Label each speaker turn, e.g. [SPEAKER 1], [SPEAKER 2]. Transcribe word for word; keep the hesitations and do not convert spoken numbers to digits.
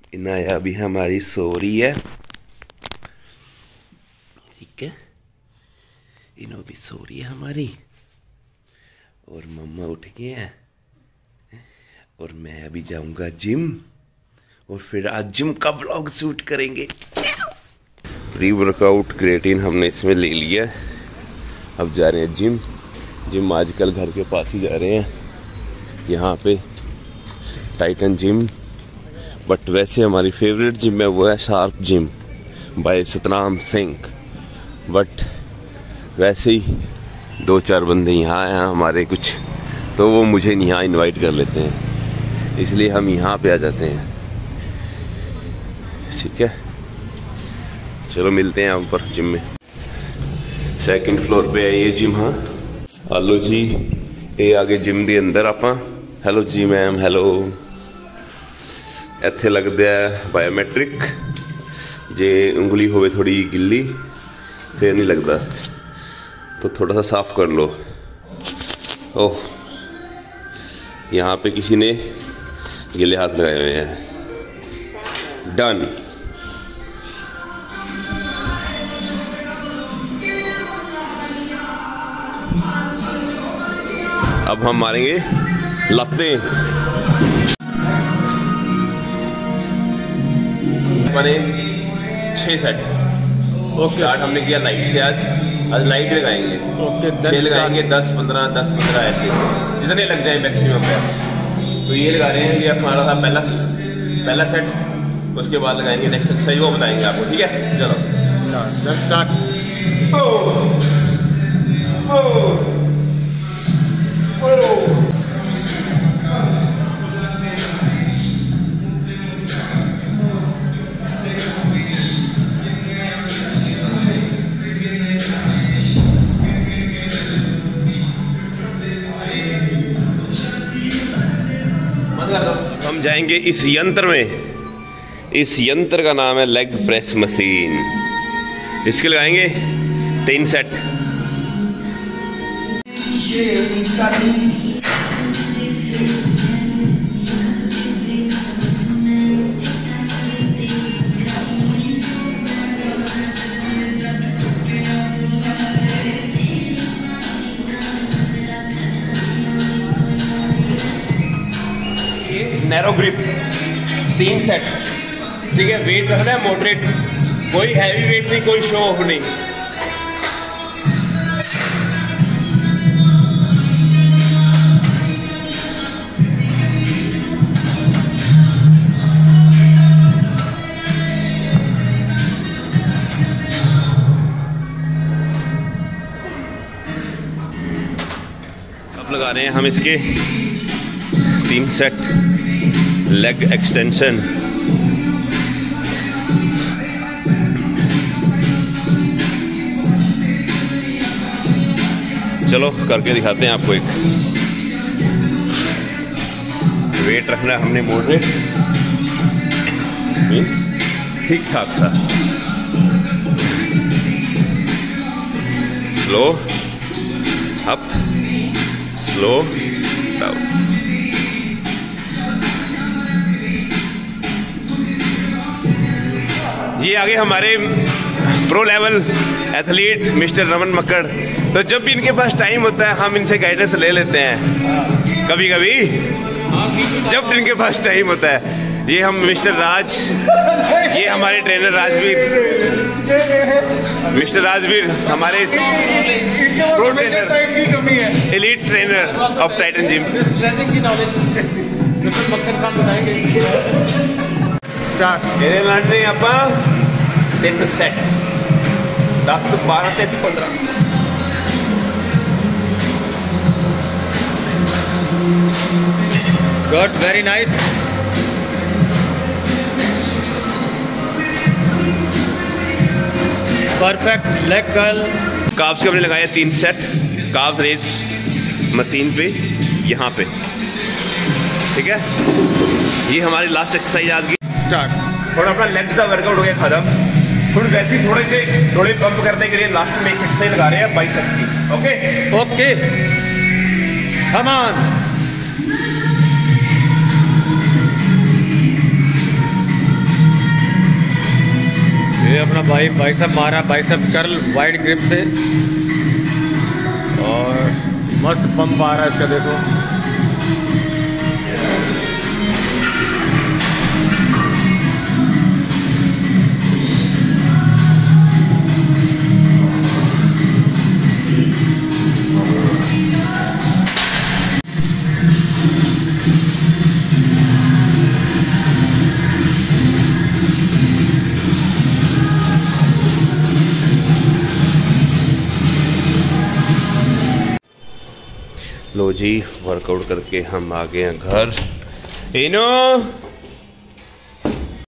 [SPEAKER 1] इनाया भी हमारी सो रही है, ठीक है, इनो भी सो रही है हमारी, और मम्मा उठ गए हैं, और मैं अभी जाऊंगा जिम, और फिर आज जिम का व्लॉग शूट करेंगे। प्री वर्कआउट क्रिएटिन हमने इसमें ले लिया है, अब जा रहे हैं जिम। जिम आजकल घर के पास ही जा रहे हैं, यहाँ पे टाइटन जिम, बट वैसे हमारी फेवरेट जिम है वो है sharp gym by Satnam Singh. But वैसे ही दो चार बंदे यहाँ आए हैं हमारे कुछ, तो वो मुझे यहाँ इनवाइट कर लेते हैं, इसलिए हम यहाँ पे आ जाते हैं, ठीक है। चलो मिलते हैं यहाँ पर जिम में। सेकंड फ्लोर पे है ये जिम। हाँ हेलो जी, ये आगे जिम के अंदर आपां। Hello ji ma'am, hello. ਇੱਥੇ लगता है बायोमैट्रिक, जे उंगली होवे थोड़ी गिल्ली फिर नहीं लगता, तो थोड़ा सा साफ कर लो। ओह, यहाँ पे किसी ने गिले हाथ लगाए हुए हैं। डन। अब हम मारेंगे लत्ते। मैंने छः सेट ओके स्टार्ट हमने किया लाइट से। आज आज लाइट लगाएंगे, ओके छः लगाएंगे, दस पंद्रह दस पंद्रह ऐसे जितने लग जाए मैक्सिमम बेस्ट। तो ये लगा रहे हैं, ये हमारा था पहला पहला सेट, उसके बाद लगाएंगे नेक्स्ट एक्सरसाइज, वो बताएंगे आपको, ठीक है। चलो स्टार्ट। हम जाएंगे इस यंत्र में, इस यंत्र का नाम है लेग प्रेस मशीन। इसके लगाएंगे तीन सेट। नैरो ग्रिप तीन सेट, ठीक है। वेट रखना है मॉडरेट, कोई हैवी वेट नहीं, कोई शो ऑफ नहीं। अब लगा रहे हैं हम इसके तीन सेट लेग एक्सटेंशन। चलो करके दिखाते हैं आपको। एक वेट रखना है हमने मॉडरेट, ठीक ठाक सा। Slow up, slow down. ये आगे हमारे pro level athlete mister Raman Makkar. तो जब भी इनके पास टाइम होता है हम इनसे गाइडेंस ले लेते हैं, कभी कभी जब इनके पास टाइम होता है। ये हम मिस्टर राज, ये हमारे ट्रेनर राजवीर, मिस्टर राजवीर हमारे pro trainer, elite trainer of Titan gym. ਇਹਦੇ ਲੜਨੇ ਆਪਾਂ ਤਿੰਨ ਸੈਟ, दस बारह ਤੇ पंद्रह।
[SPEAKER 2] Good, very nice. Perfect leg curl.
[SPEAKER 1] Calves के हमने लगाया तीन सेट, काफ रेज मशीन पे यहाँ पे, ठीक है। ये हमारी लास्ट एक्सरसाइज आज की। थोड़ा अपना लेग्स का वर्कआउट हो गया खत्म, थोड़ी वैसे थोड़े से थोड़े पंप करने के लिए लास्ट में एक एक्सरसाइज लगा रहे हैं बाइसेप्स की। Okay
[SPEAKER 2] okay, come on. अपना भाई बाइसेप मारा, बाइसेप कर्ल वाइड ग्रिप से, और मस्त पंप आ रहा है इसका, देखो।
[SPEAKER 1] लो जी, वर्कआउट करके हम आ गए हैं घर। इनो